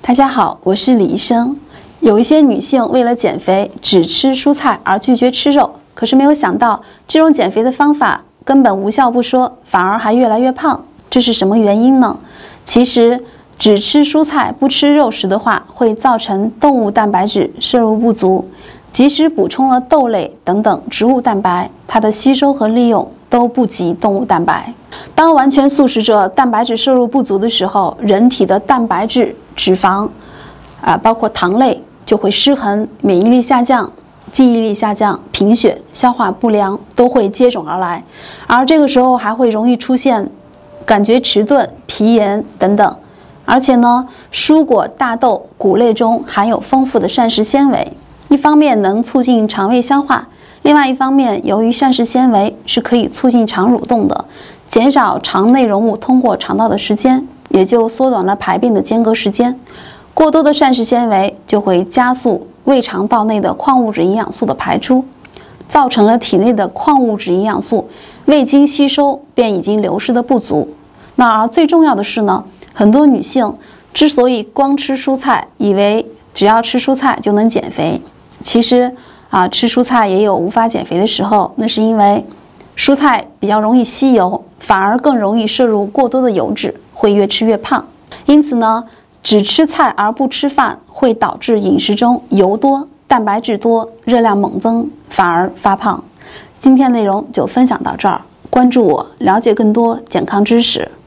大家好，我是李医生。有一些女性为了减肥，只吃蔬菜而拒绝吃肉，可是没有想到，这种减肥的方法根本无效不说，反而还越来越胖。这是什么原因呢？其实，只吃蔬菜不吃肉食的话，会造成动物蛋白质摄入不足，即使补充了豆类等等植物蛋白，它的吸收和利用都不及动物蛋白。当完全素食者蛋白质摄入不足的时候，人体的蛋白质、脂肪，包括糖类就会失衡，免疫力下降、记忆力下降、贫血、消化不良都会接踵而来，而这个时候还会容易出现感觉迟钝、皮炎等等。而且呢，蔬果、大豆、谷类中含有丰富的膳食纤维，一方面能促进肠胃消化，另外一方面，由于膳食纤维是可以促进肠蠕动的，减少肠内容物通过肠道的时间，也就缩短了排便的间隔时间。过多的膳食纤维就会加速胃肠道内的矿物质营养素的排出，造成了体内的矿物质营养素未经吸收便已经流失的不足。那而最重要的是呢，很多女性之所以光吃蔬菜，以为只要吃蔬菜就能减肥，其实吃蔬菜也有无法减肥的时候，那是因为蔬菜比较容易吸油，反而更容易摄入过多的油脂，会越吃越胖。因此呢，只吃菜而不吃饭，会导致饮食中油多、蛋白质多、热量猛增，反而发胖。今天内容就分享到这儿，关注我，了解更多健康知识。